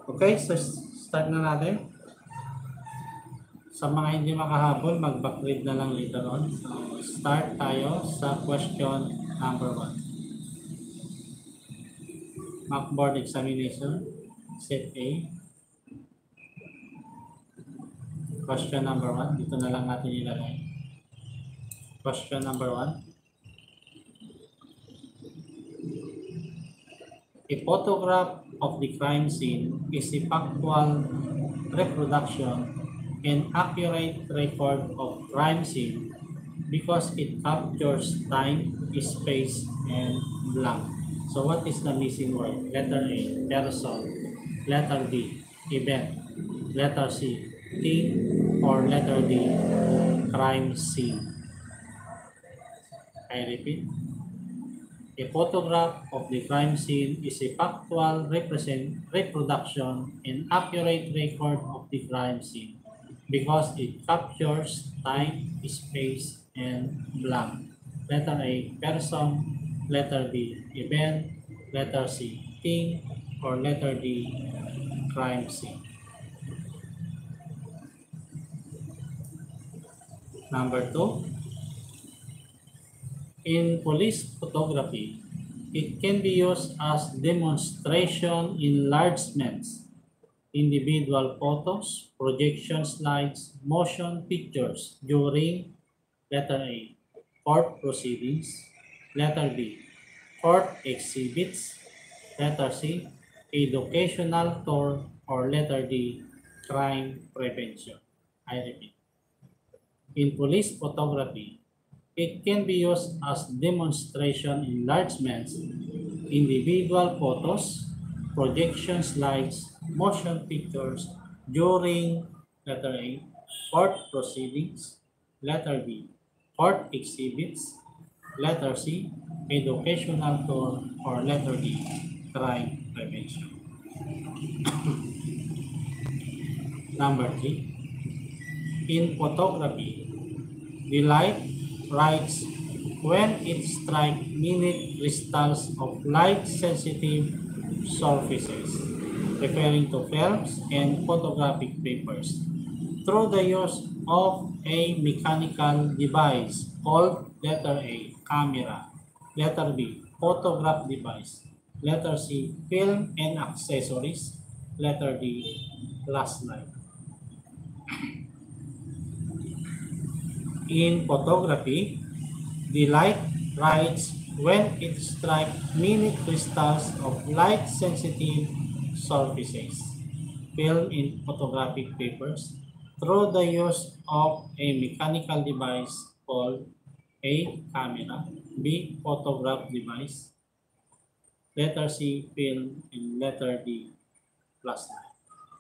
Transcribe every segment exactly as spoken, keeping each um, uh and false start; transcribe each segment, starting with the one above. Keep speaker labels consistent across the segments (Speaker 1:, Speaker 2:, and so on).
Speaker 1: Okay, so start na natin. Sa mga hindi makahabol, mag-backread na lang later on. So, start tayo sa question number one. Mock board examination, set A. Question number one, dito na lang natin ilagay. Question number one. A photograph of the crime scene is a factual reproduction and accurate record of crime scene because it captures time, space, and blank. So what is the missing word? Letter A, person. Letter B, event. Letter C, thing. Or letter D, crime scene. I repeat. A photograph of the crime scene is a factual represent, reproduction and accurate record of the crime scene because it captures time, space, and blank. Letter A, person. Letter B, event. Letter C, thing. Or letter D, crime scene. Number two. In police photography, it can be used as demonstration enlargements, individual photos, projection slides, motion pictures during letter A, court proceedings, letter B, court exhibits, letter C, educational tour, or letter D, crime prevention. I repeat. In police photography, it can be used as demonstration enlargements, individual photos, projection slides, motion pictures during letter A, court proceedings, letter B, court exhibits, letter C, educational tour, or letter D, crime prevention. Number three. In photography, the light writes when it strikes minute crystals of light-sensitive surfaces, referring to films and photographic papers, through the use of a mechanical device called letter A, camera, letter B, photograph device, letter C, film and accessories, letter D, flashlight. In photography, the light writes when it strikes minute crystals of light-sensitive surfaces, film in photographic papers, through the use of a mechanical device called A, camera, B, photograph device, letter C, film, and letter D, flashlight.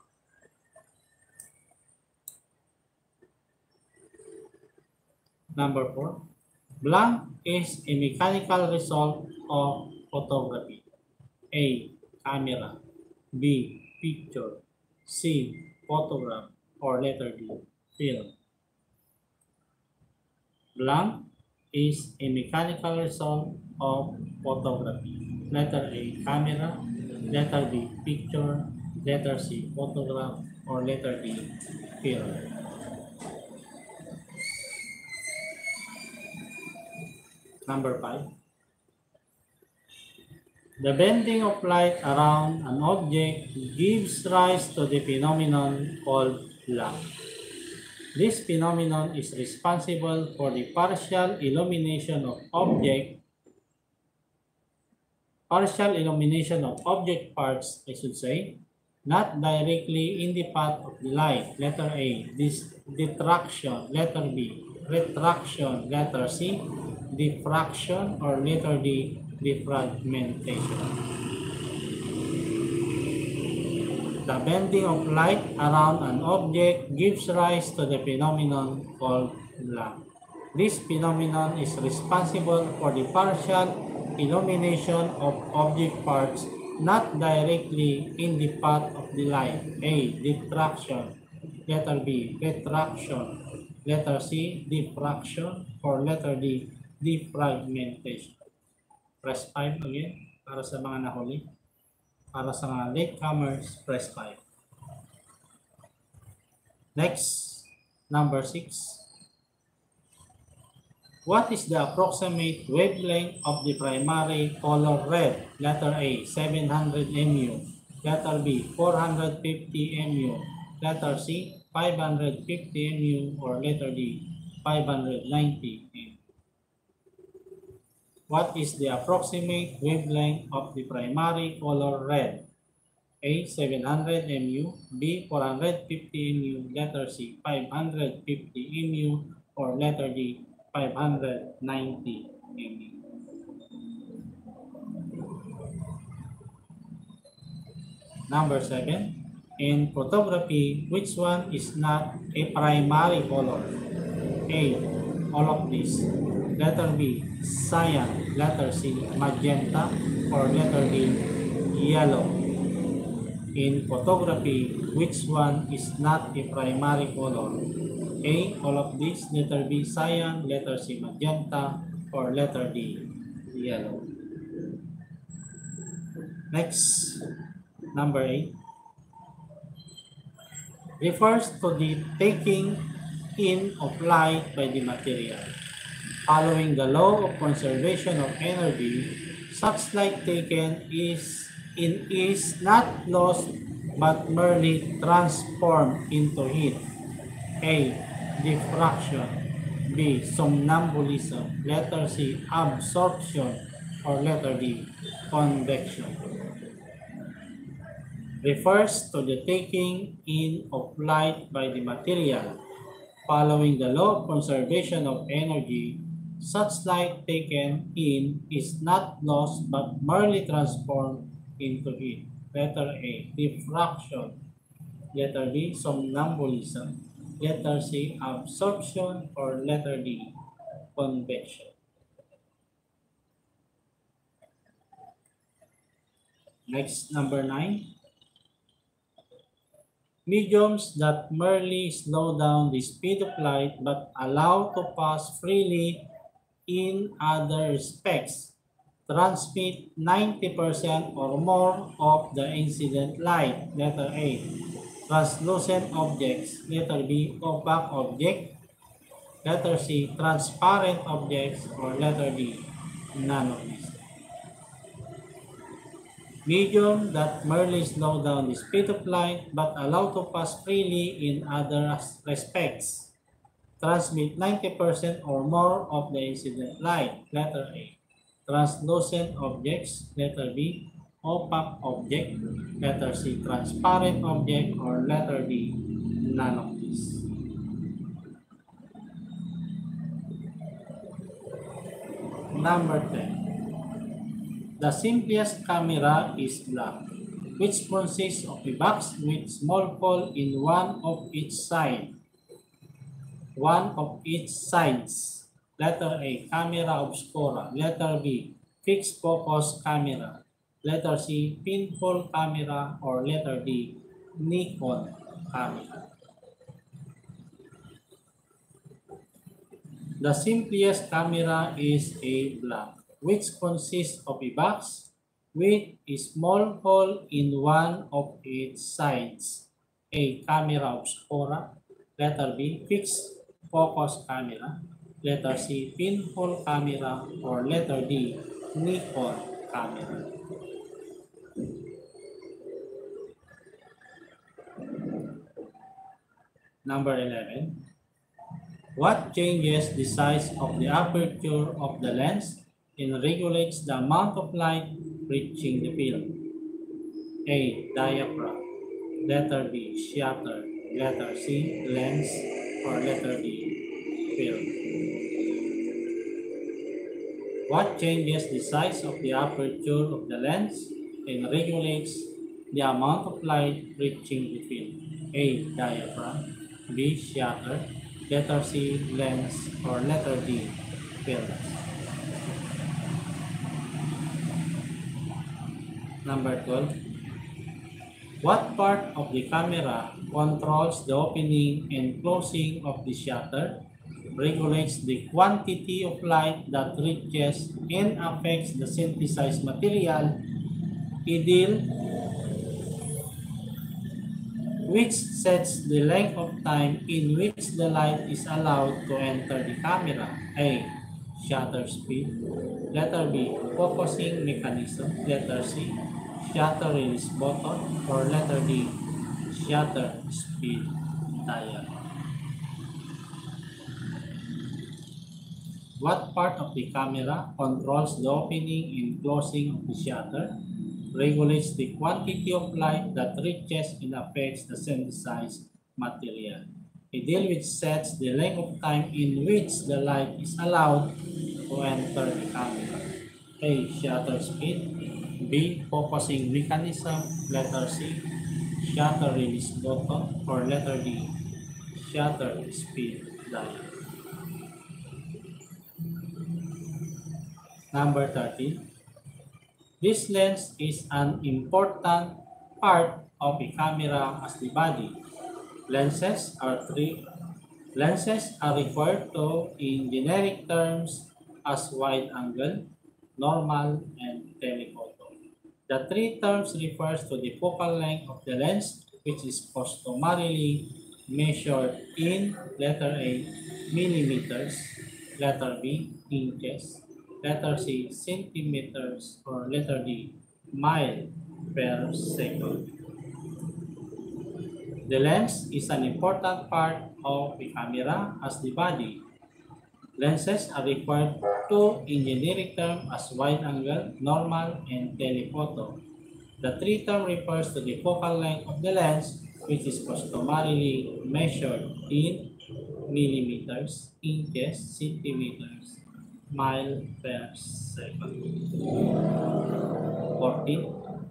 Speaker 1: Number four, blank is a mechanical result of photography. A, camera, B, picture, C, photograph, or letter D, film. Blank is a mechanical result of photography. Letter A, camera, letter B, picture, letter C, photograph, or letter D, film. Number five. The bending of light around an object gives rise to the phenomenon called blank. This phenomenon is responsible for the partial illumination of object, partial illumination of object parts, I should say, not directly in the path of the light. Letter A, this detraction. Letter B, retraction. Letter C, diffraction, or letter D, defragmentation. The bending of light around an object gives rise to the phenomenon called blank. This phenomenon is responsible for the partial illumination of object parts not directly in the path of the light. A, diffraction. Letter B, retraction. Letter C, diffraction, or letter D, defragmentation. Press five again para sa mga nahuli. Para sa mga latecomers, press five. Next, number six. What is the approximate wavelength of the primary color red? Letter A, seven hundred M U. Letter B, four hundred fifty M U. Letter C, five hundred fifty M U. Or letter D, five hundred ninety M U. What is the approximate wavelength of the primary color red? A, seven hundred M U. B, four hundred fifty M U. Letter C, five hundred fifty M U. Or letter D, five hundred ninety M U. Number seven. In photography, which one is not a primary color? A, all of these. Letter B, cyan. Letter C, magenta. Or letter D, yellow. In photography, which one is not a primary color? A, all of these. Letter B, cyan. Letter C, magenta. Or letter D, yellow. Next, number eight. Refers to the taking in of light by the material. Following the law of conservation of energy, such light taken is in is not lost but merely transformed into heat. A, diffraction. B, somnambulism. Letter C, absorption. Or letter D, convection. Refers to the taking in of light by the material. Following the law of conservation of energy, such light taken in is not lost but merely transformed into heat. Letter A, diffraction. Letter B, somnambulism. Letter C, absorption. Or letter D, convection. Next, number nine. Mediums that merely slow down the speed of light but allow to pass freely in other respects transmit ninety percent or more of the incident light. Letter A, translucent objects. Letter B, opaque object. Letter C, transparent objects. Or letter D, none of these. Medium that merely slow down the speed of light but allow to pass freely in other respects transmit ninety percent or more of the incident light. Letter A, translucent objects. Letter B, opaque object. Letter C, transparent object. Or letter D, none of these. Number ten. The simplest camera is black, which consists of a box with small hole in one of each side. One of each sides. Letter A, camera obscura. Letter B, fixed focus camera. Letter C, pinhole camera. Or letter D, Nikon camera. The simplest camera is a black, which consists of a box with a small hole in one of its sides. A, camera obscura. Letter B, fixed focus camera. Letter C, pinhole camera. Or letter D, Nikon camera. Number eleven. What changes the size of the aperture of the lens and regulates the amount of light reaching the field? A, diaphragm. Letter B, shutter. Letter C, lens. Or letter D, field. What changes the size of the aperture of the lens and regulates the amount of light reaching the field? A, diaphragm. B, shutter. Letter C, lens. Or letter D, field. Number twelve. What part of the camera controls the opening and closing of the shutter, regulates the quantity of light that reaches and affects the synthesized material, idle, which sets the length of time in which the light is allowed to enter the camera? A. Shutter speed. Letter B. Focusing mechanism. Letter C. Shutter release button. Or letter D. Shutter speed dial. What part of the camera controls the opening and closing of the shutter, regulates the quantity of light that reaches and affects the synthesized material? A deal which sets the length of time in which the light is allowed to enter the camera. A. Shutter speed. B. Focusing mechanism. Letter C. Shutter release button. Or letter D. Shutter speed dial. Number thirteen. This lens is an important part of a camera as the body. Lenses are three. Lenses are referred to in generic terms as wide angle, normal, and telephoto. The three terms refers to the focal length of the lens, which is customarily measured in letter A, millimeters, letter B, inches, letter C, centimeters, or letter D, mile per second. The lens is an important part of a camera as the body. Lenses are referred to in generic term as wide angle, normal, and telephoto. The three term refers to the focal length of the lens, which is customarily measured in millimeters, inches, centimeters, mile per second. fourteen.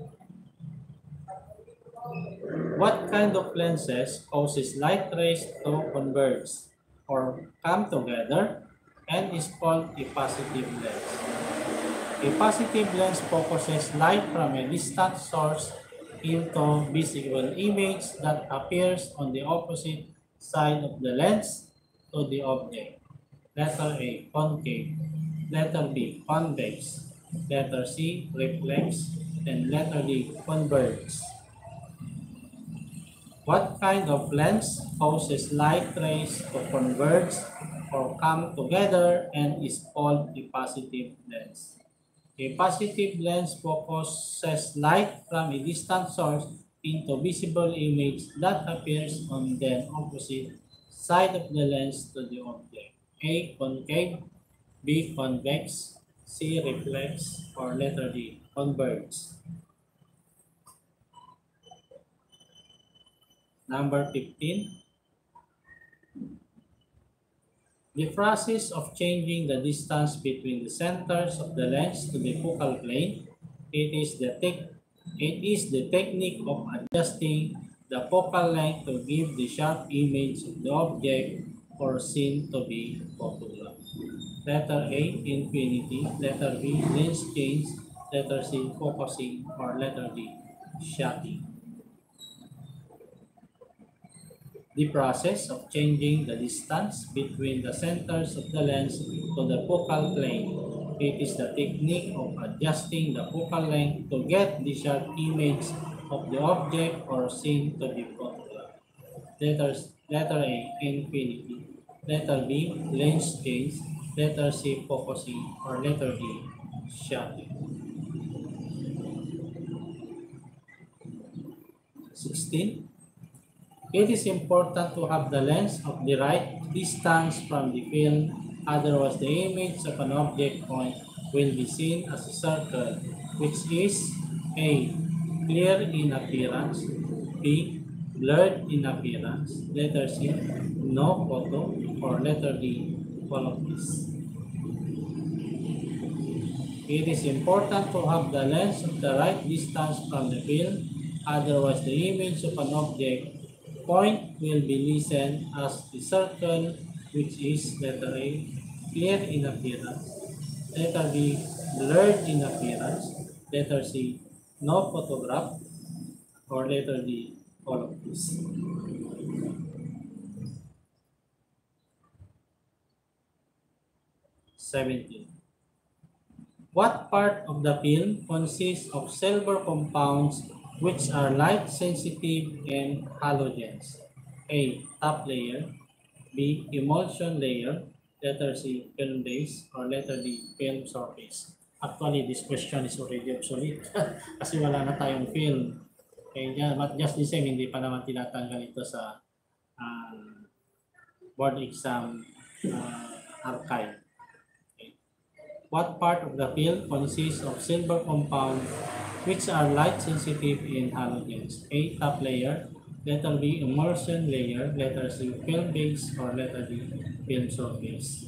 Speaker 1: What kind of lenses causes light rays to converge or come together and is called a positive lens? A positive lens focuses light from a distant source into visible image that appears on the opposite side of the lens to the object. Letter A, concave. Letter B, convex. Letter C, reflex. And letter D, converge. What kind of lens causes light rays to converge or come together and is called a positive lens? A positive lens focuses light from a distant source into visible image that appears on the opposite side of the lens to the object. A. Concave. B. Convex. C. Reflex. Or letter D. Converge. Number fifteen. The process of changing the distance between the centers of the lens to the focal plane, it is the, tec it is the technique of adjusting the focal length to give the sharp image of the object or scene to be photographed. Letter A, infinity. Letter B, lens change. Letter C, focusing. Or letter D, shutting. The process of changing the distance between the centers of the lens to the focal plane. It is the technique of adjusting the focal length to get the sharp image of the object or scene to be photographed. Letters, letter A, infinity. Letter B, lens change. Letter C, focusing. Or letter D, shutting. sixteen. It is important to have the lens of the right distance from the film, otherwise the image of an object point will be seen as a circle, which is A. Clear in appearance, B. Blurred in appearance, letter C. No photo, or letter D. All of this. It is important to have the lens of the right distance from the film, otherwise the image of an object point will be listened as the circle, which is letter A, clear in appearance, letter B, blurred in appearance, letter C, no photograph, or letter D, all of this. seventeen. What part of the film consists of silver compounds which are light sensitive and halogens. A. Top layer. B. Emulsion layer. Letter C. Film base. Or letter D. Film surface. Actually, this question is already obsolete kasi wala na tayong film. Okay, but just the same, hindi pa naman tinatanggal ito sa uh, board exam uh, archive. Okay. What part of the film consists of silver compound which are light sensitive in halogens? A. Top layer. Letter B. Emulsion layer. Letter C. Film base. Or letter D. Film surface.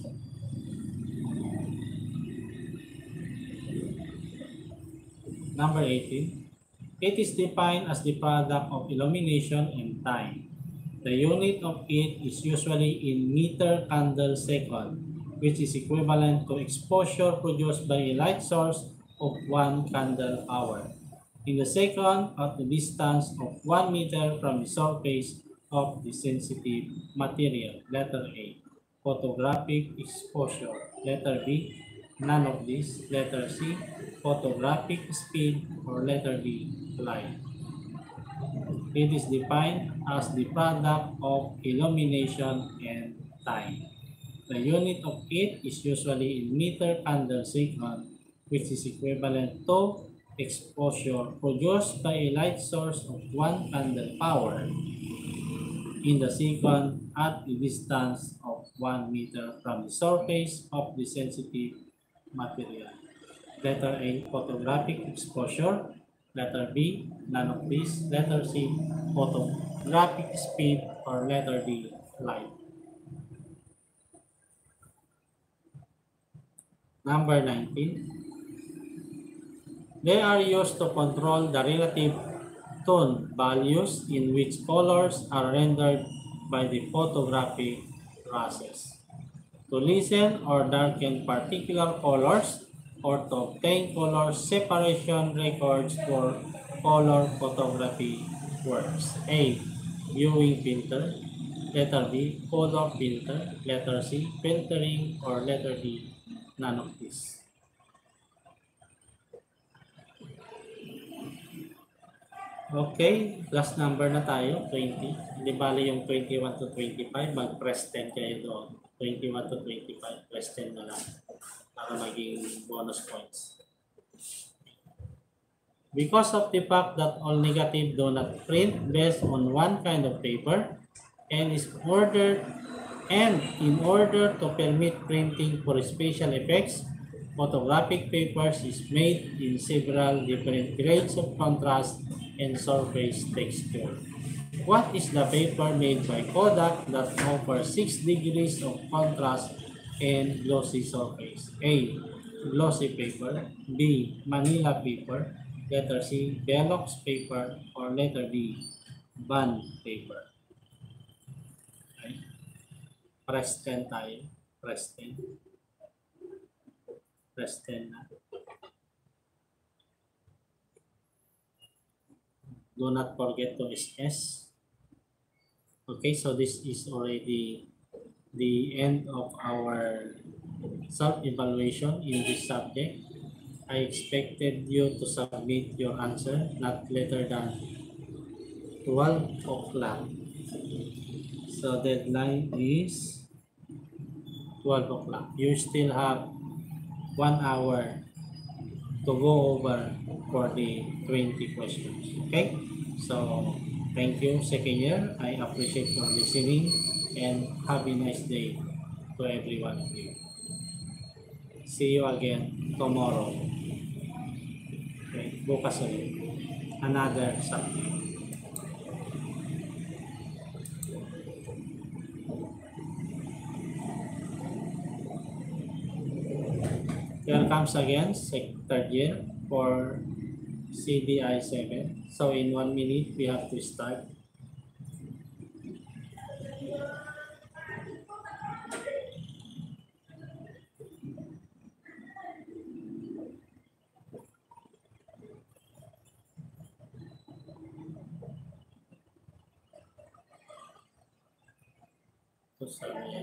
Speaker 1: Number eighteen. It is defined as the product of illumination and time. The unit of it is usually in meter candle second, which is equivalent to exposure produced by a light source of one candle hour. In the second, at the distance of one meter from the surface of the sensitive material. Letter A. Photographic exposure. Letter B. None of this. Letter C. Photographic speed. Or letter D. Light. It is defined as the product of illumination and time. The unit of it is usually in meter candle second, which is equivalent to exposure produced by a light source of one candle power in the second at a distance of one meter from the surface of the sensitive material. Letter A. Photographic exposure. Letter B. None of these. Letter C. Photographic speed. Or letter D. Light. Number nineteen. They are used to control the relative tone values in which colors are rendered by the photographic process. To listen or darken particular colors, or to obtain color separation records for color photography works. A. Viewing filter. Letter B. Color filter. Letter C. Filtering. Or letter D. None of this. Okay, last number na tayo, twenty. Hindi bali yung twenty-one to twenty-five, mag-press ten kayo doon. twenty-one to twenty-five, press ten na lang para maging bonus points. Because of the fact that all negative do not print based on one kind of paper and is ordered and in order to permit printing for special effects, photographic papers is made in several different grades of contrast and surface texture. What is the paper made by Kodak that offers six degrees of contrast and glossy surface? A. Glossy paper. B. Manila paper. Letter C. Velox paper. Or letter D. Bond paper. Okay. Press ten tayo. Press ten. Press ten na. Do not forget to S S. Okay, so this is already the end of our self-evaluation in this subject. I expected you to submit your answer not later than twelve o'clock. So deadline is twelve o'clock. You still have one hour to go over for the twenty questions. Okay? So, thank you, second year. I appreciate your listening and have a nice day to every one of you. See you again tomorrow. Okay, bukas ulit. Another subject. Here comes again, third year for C D I seven. So in one minute, we have to start. So, sorry.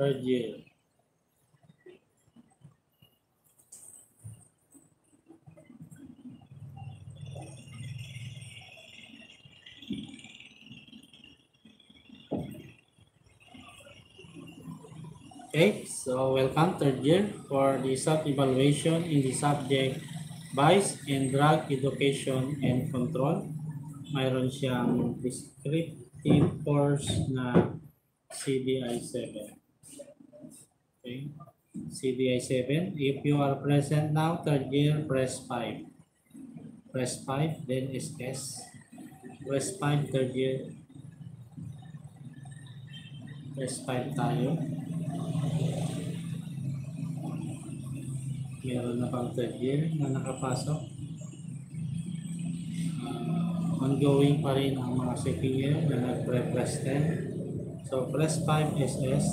Speaker 1: third year. Okay, so welcome third year for the self-evaluation in the subject Vice and Drug Education and Control. Mayroon siyang descriptive course na C D I seven. Okay, C D I seven. If you are present now, third year, press five. Press five, then S S. Press five, third year. Press five tayo. Meron na pang third year na nakapasok. Uh, ongoing pa rin ang mga second year na nag-press ten. So, press five S S.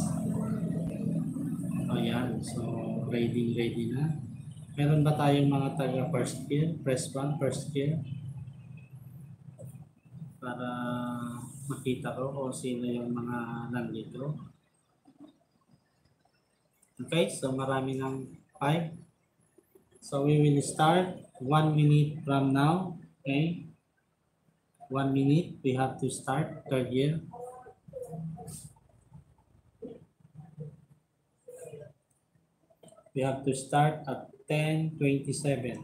Speaker 1: Ayan. So, ready, ready na. Meron ba tayong mga taga first year? Press one, first year. Para makita ko kung sino yung mga nandito. Okay. So, marami ng five. So we will start one minute from now. Okay, one minute. We have to start third year. We have to start at ten twenty-seven.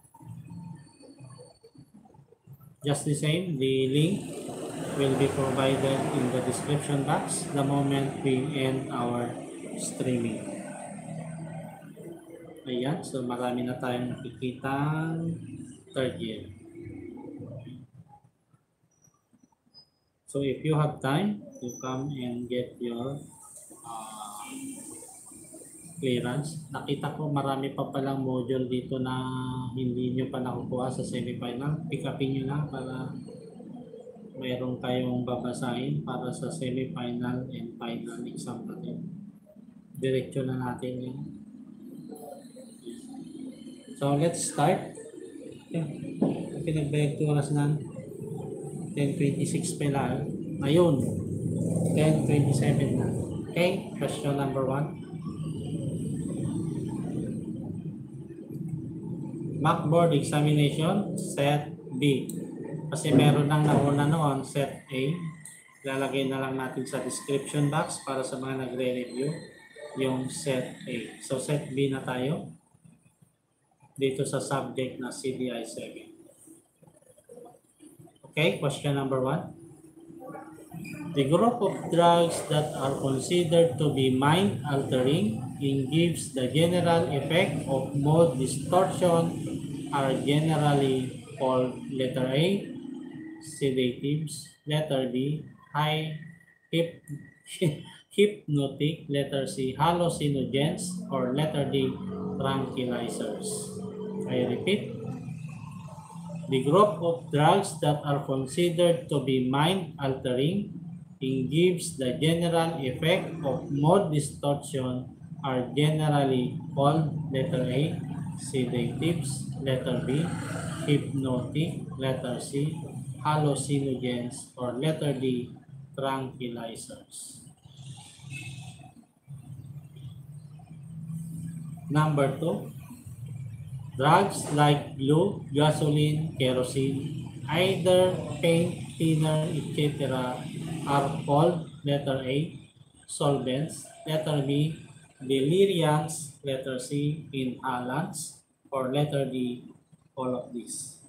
Speaker 1: Just the same, the link will be provided in the description box the moment we end our streaming. Ayan, so marami na tayong nakikita third year. So if you have time, you come and get your uh, clearance. Nakita ko marami pa palang module dito na hindi nyo pa nakukuha sa semifinal. Pick upin nyo na para mayroong kayong babasahin para sa semifinal and final exam natin. Diretso na natin yun. So let's start. Okay. Pinagbayag ko oras na ten twenty-six pala. Ayun. ten twenty-seven na. Okay. Question number one. Mock board examination set B. Kasi meron nang nauna noon set A. Lalagay na lang natin sa description box para sa mga nagre-review yung set A. So set B na tayo. Dito sa subject na C D I seven. Okay, question number one. The group of drugs that are considered to be mind-altering and gives the general effect of mood distortion are generally called letter A, sedatives, letter B, high hip, hypnotic, letter C, hallucinogens, or letter D, tranquilizers. I repeat, the group of drugs that are considered to be mind-altering and gives the general effect of mood distortion are generally called letter A, sedatives, letter B, hypnotic, letter C, hallucinogens, or letter D, tranquilizers. Number two. Drugs like glue, gasoline, kerosene, either paint, thinner, et cetera are called letter A, solvents, letter B, deliriants, letter C, inhalants, or letter D, all of these.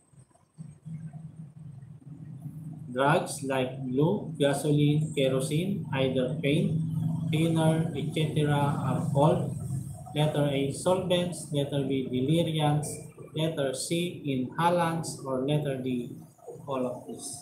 Speaker 1: Drugs like glue, gasoline, kerosene, either paint, thinner, et cetera are called letter A, solvents, letter B, deliriants, letter C, inhalants, or letter D, all of this.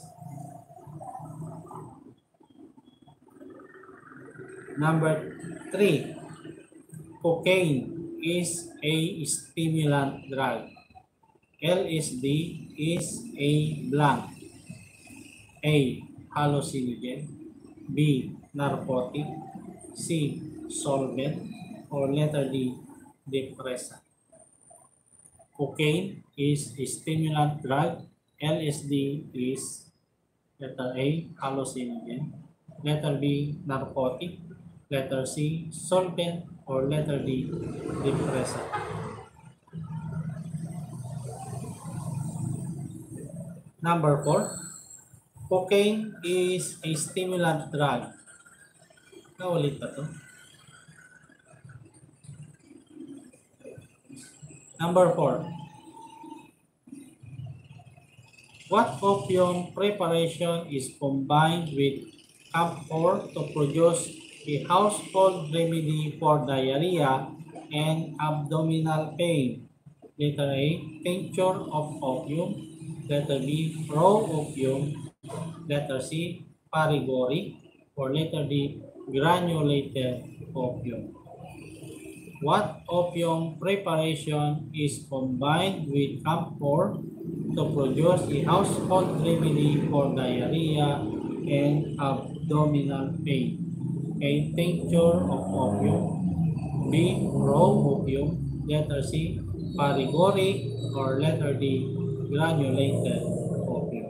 Speaker 1: Number three, cocaine is a stimulant drug. L S D is a blunt. A, hallucinogen. B, narcotic. C, solvent. Or letter D, depressant. Cocaine is a stimulant drug. L S D is letter A, hallucinogen. Letter B, narcotic. letter C, solvent, or letter D, depressant. Number four, cocaine is a stimulant drug. Naulit pa to. Number four, what opium preparation is combined with camphor to produce a household remedy for diarrhea and abdominal pain? Letter A, tincture of opium. Letter B, raw opium. Letter C, parigori. Or letter D, granulated opium. What opium preparation is combined with camphor to produce a household remedy for diarrhea and abdominal pain? A, tincture of opium. B, raw opium. Letter C, parigori. Or letter D, granulated opium.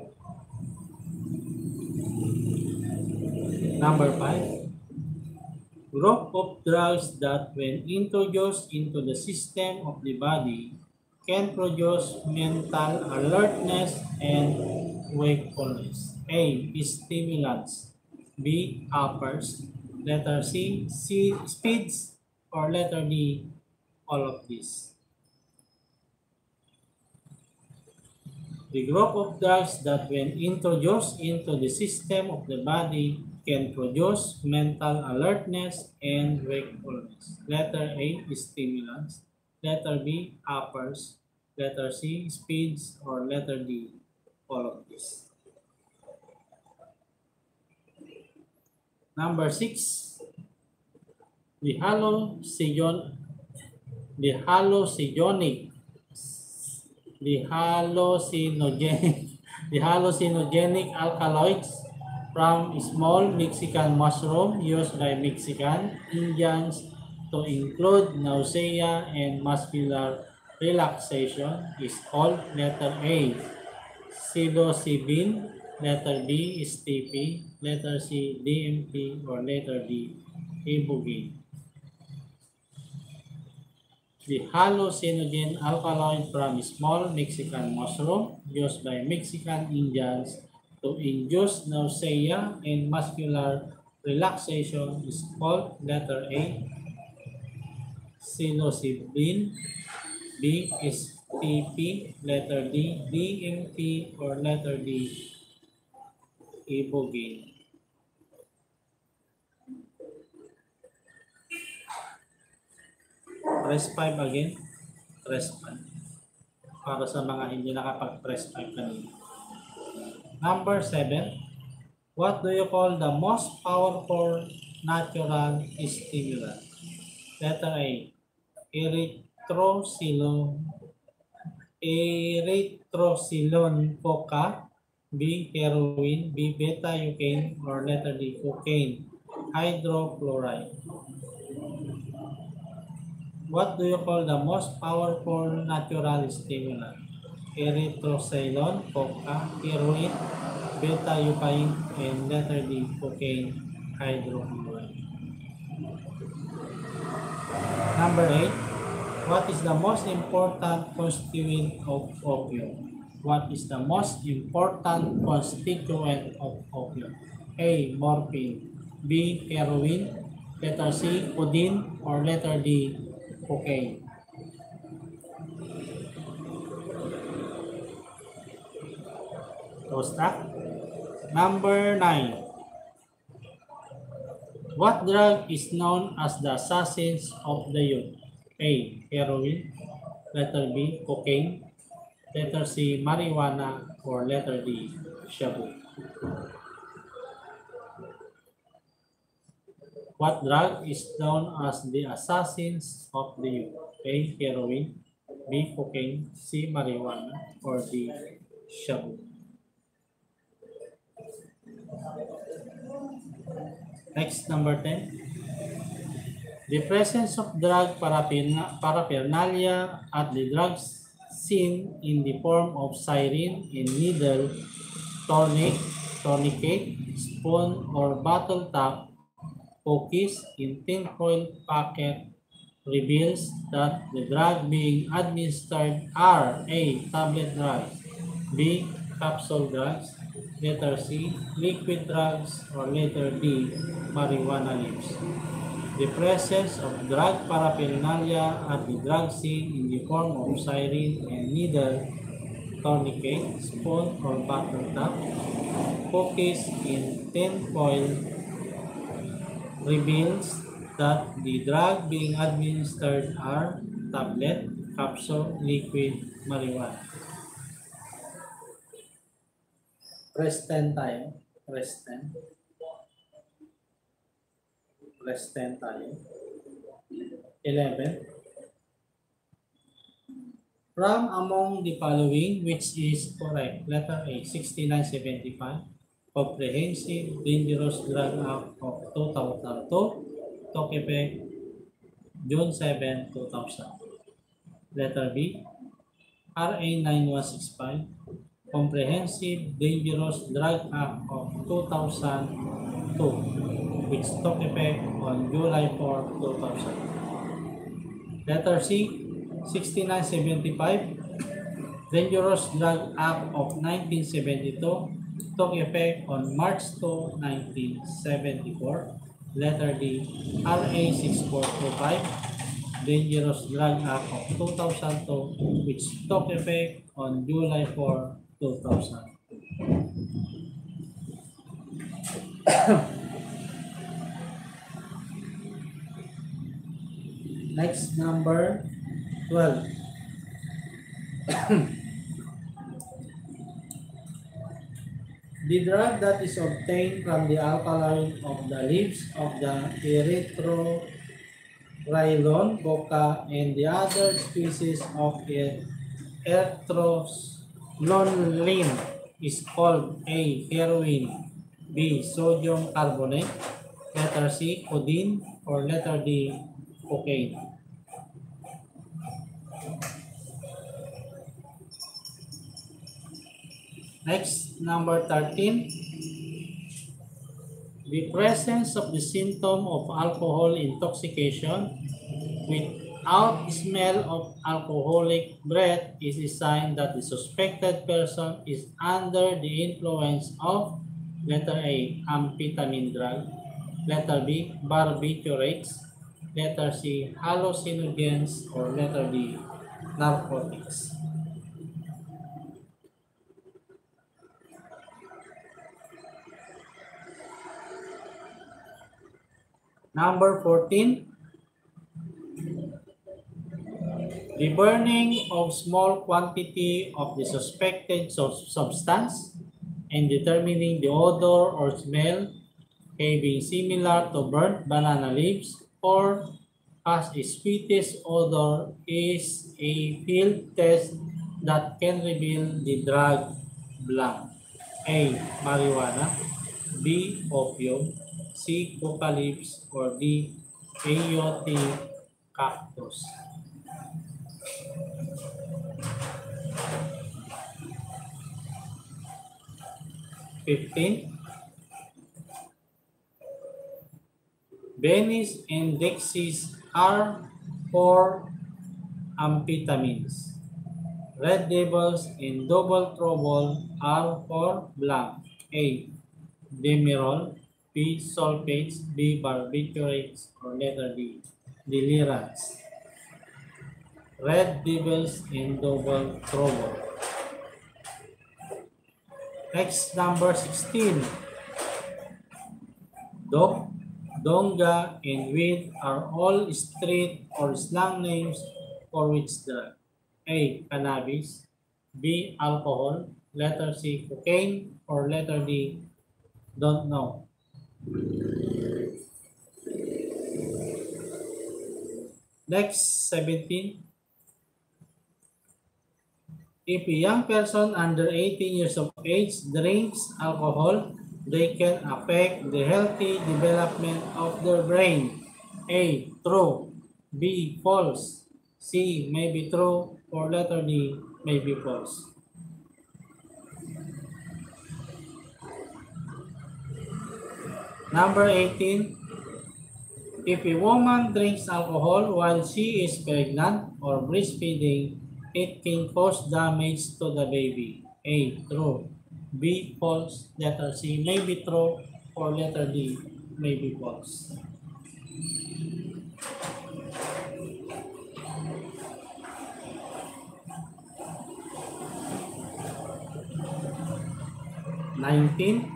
Speaker 1: Number five, group of drugs that when introduced into the system of the body can produce mental alertness and wakefulness. A, stimulants. B, uppers. Letter C, C, speeds. Or letter D, all of these. The group of drugs that when introduced into the system of the body can produce mental alertness and wakefulness. Letter A, stimulants. Letter B, uppers. Letter C, speeds. Or letter D, all of this. Number six, the hallucinon, the hallucinogenic, the hallucinogenic, the hallucinogenic alkaloids from small Mexican mushroom used by Mexican Indians to include nausea and muscular relaxation is called letter A, psilocybin, letter B, S T P, letter C, D M T, or letter D, ibogaine. The hallucinogen alkaloid from small Mexican mushroom used by Mexican Indians to induce nausea and muscular relaxation is called letter A, psilocybin, B, S T P, letter D, D M T, or letter D, ibogaine. Press five again. Press five. Para sa mga hindi nakapag-press five kanina. Number seven. What do you call the most powerful natural stimulant? Letter A, erythrocylon, erythrocylon coca. B, heroin. B, beta-eucaine. Or letter D, cocaine, hydrochloride. What do you call the most powerful natural stimulant? Erythrocylon, coca, heroin, beta-eucaine, and letter D, cocaine, hydrochloride. Number eight. What is the most important constituent of opium? What is the most important constituent of opium? A, morphine. B, heroin. Letter C, codeine. Or letter D, cocaine. So stop. Number nine. What drug is known as the assassins of the youth? A, heroin. Letter B, cocaine. Letter C, marijuana. Or letter D, shabu. What drug is known as the assassins of the youth? A, heroin. B, cocaine. C, marijuana. Or D, shabu. Next, number ten. The presence of drug paraphernalia at the drug scene in the form of syringe and needle, tonic, tourniquet, spoon, or bottle top cookies in tinfoil packet reveals that the drug being administered are A. Tablet drugs, B. Capsule drugs, letter C. Liquid drugs, or letter D. Marijuana leaves. The presence of drug paraphernalia at the drug scene in the form of syringe and needle, tourniquet, spoon, or bottle top, cookies in tinfoil reveals that the drug being administered are tablet, capsule, liquid, marijuana. Press ten tayo. Press ten. Press ten tayo. eleven. From among the following, which is correct? Letter A, sixty-nine seventy-five. Comprehensive Dangerous Drug Act of two thousand two. Took effect June seventh, two thousand. Letter B, R A nine one six five. Comprehensive Dangerous Drug Act of two thousand two, which took effect on July fourth, two thousand. Letter C, sixty-nine seventy-five. Dangerous Drug Act of nineteen seventy-two took effect on March second, nineteen seventy-four. Letter D, R A six four two five. Dangerous Drug Act of two thousand two, which took effect on July fourth, two thousand. Next, number twelve. The drug that is obtained from the alkaloid of the leaves of the erythrocrylone, coca, and the other species of erythrocrylone is called A. Heroin, B. Sodium carbonate, letter C. Codeine, or letter D. Cocaine. Next, number thirteen. The presence of the symptom of alcohol intoxication without smell of alcoholic breath is a sign that the suspected person is under the influence of letter A. Amphetamine drug, letter B. Barbiturates, letter C. Hallucinogens, or letter D. Narcotics. Number fourteen, the burning of small quantity of the suspected substance and determining the odor or smell may be similar to burnt banana leaves or has a sweetish odor is a field test that can reveal the drug blank. A. Marijuana, B. Opium, C. Coca leaves, or D. Peyote cactus. fifteen. Venice and Dexys are for amphetamines. Red Devils and Double Trouble are for blank. A. Demerol, B. Sulfates, B. Barbiturates, or letter D. Delirants. Red Devils and Double Trouble. Next, number sixteen. Dog, donga, and weed are all street or slang names for which drug? A. Cannabis, B. Alcohol, letter C. Cocaine, or letter D. Don't know. Next, seventeen. If a young person under eighteen years of age drinks alcohol, they can affect the healthy development of their brain. A. True. B. False. C. May be true, or letter D. May be false. Number eighteen. If a woman drinks alcohol while she is pregnant or breastfeeding, it can cause damage to the baby. A. True. B. False. Letter C. May be true. Or letter D. May be false. nineteen.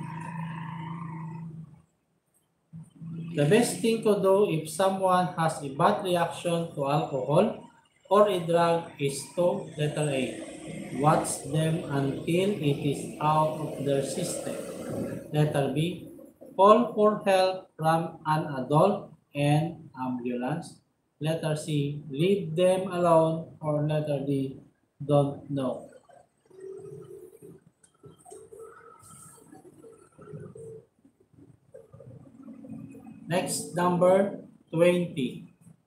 Speaker 1: The best thing to do if someone has a bad reaction to alcohol or a drug is to, letter A, watch them until it is out of their system. Letter B, call for help from an adult and ambulance. Letter C, leave them alone. Or letter D, don't know. Next, number twenty.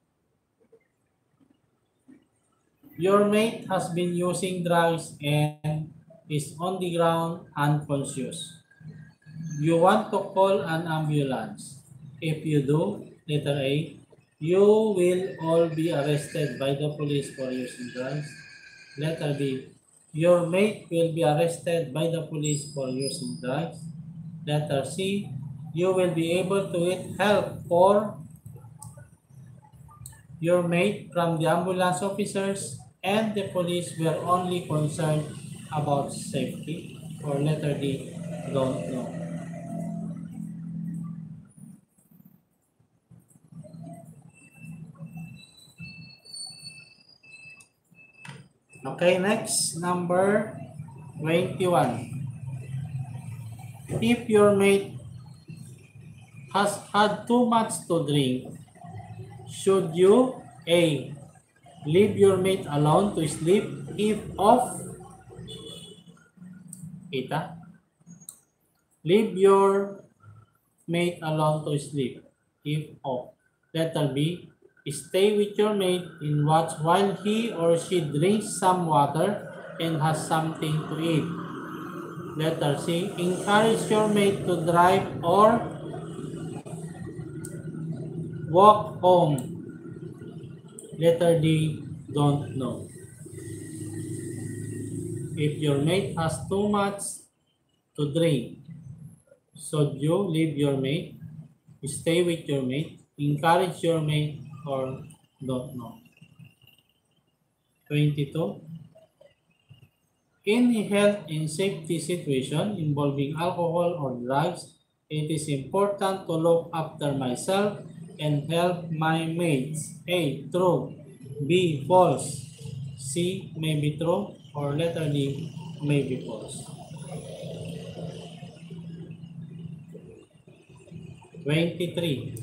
Speaker 1: Your mate has been using drugs and is on the ground unconscious. You want to call an ambulance. If you do, letter A, you will all be arrested by the police for using drugs. Letter B, your mate will be arrested by the police for using drugs. Letter C, you will be able to get help for your mate from the ambulance officers, and the police were only concerned about safety. Or letter D, don't know. Okay, next, number twenty-one. If your mate has had too much to drink, should you A, leave your mate alone to sleep if off? Kita? Leave your mate alone to sleep if off. Letter B, stay with your mate and watch while he or she drinks some water and has something to eat. Letter C, encourage your mate to drive or walk home. Letter D, don't know. If your mate has too much to drink, should you leave your mate, stay with your mate, encourage your mate, or don't know? twenty-two. In a health and safety situation involving alcohol or drugs, it is important to look after myself and help my mates. A, true. B, false. C, may be true. Or letter D, may be false. twenty-three.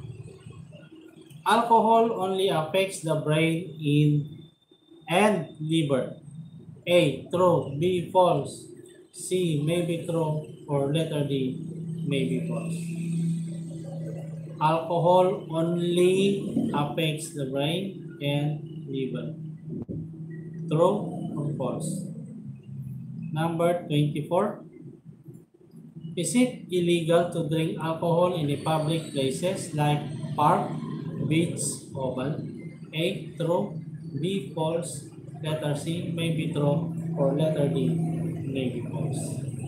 Speaker 1: Alcohol only affects the brain in and liver. A, true. B, false. C, may be true. Or letter D, may be false. Alcohol only affects the brain and liver. True or false? Number twenty-four. Is it illegal to drink alcohol in the public places like park, beach, oval? A, true. B, false. Letter C, may be true. Or letter D, may be false.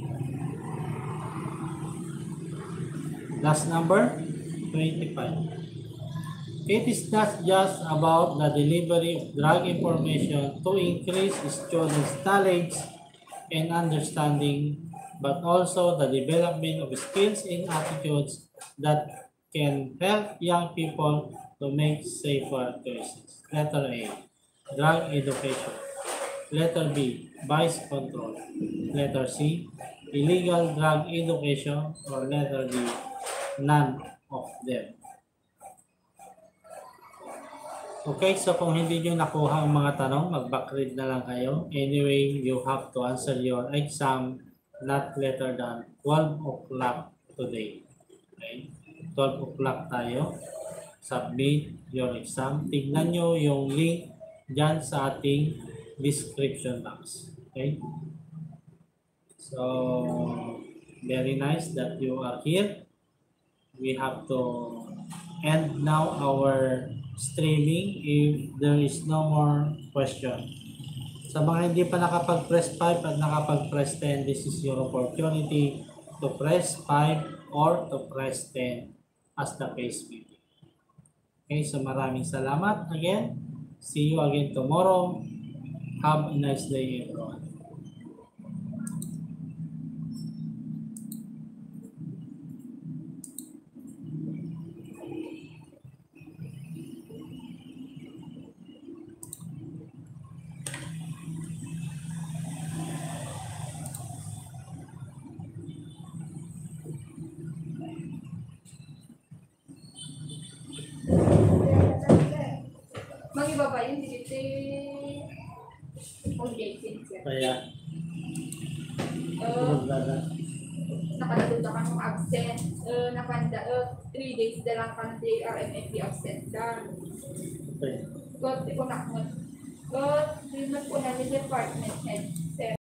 Speaker 1: Last number, twenty-five. It is not just about the delivery of drug information to increase students' knowledge and understanding, but also the development of skills and attitudes that can help young people to make safer choices. Letter A, drug education. Letter B, vice control. Letter C, illegal drug education. Or letter D, none of them. Okay, so kung hindi nyo nakuha ang mga tanong, mag-backread na lang kayo. Anyway, you have to answer your exam not later than twelve o'clock today. Okay? twelve o'clock tayo. Submit your exam. Tignan nyo yung link dyan sa ating description box. Okay? So, very nice that you are here. We have to end now our streaming if there is no more question. Sa mga hindi pa nakapag-press five at nakapag-press ten, this is your opportunity to press five or to press ten as the case may be. Okay, so maraming salamat again. See you again tomorrow. Have a nice day, everyone.
Speaker 2: Mangiba ba yun? Dito foundation siya.
Speaker 1: Kaya,
Speaker 2: Uh,
Speaker 1: magdala.
Speaker 2: nakaladuta ka ng absent. Uh, nakanda, uh, three days na lang ka ng D R M F P absent ka.
Speaker 1: Okay.
Speaker 2: But, di ko nakmut. But, di man po namin department head.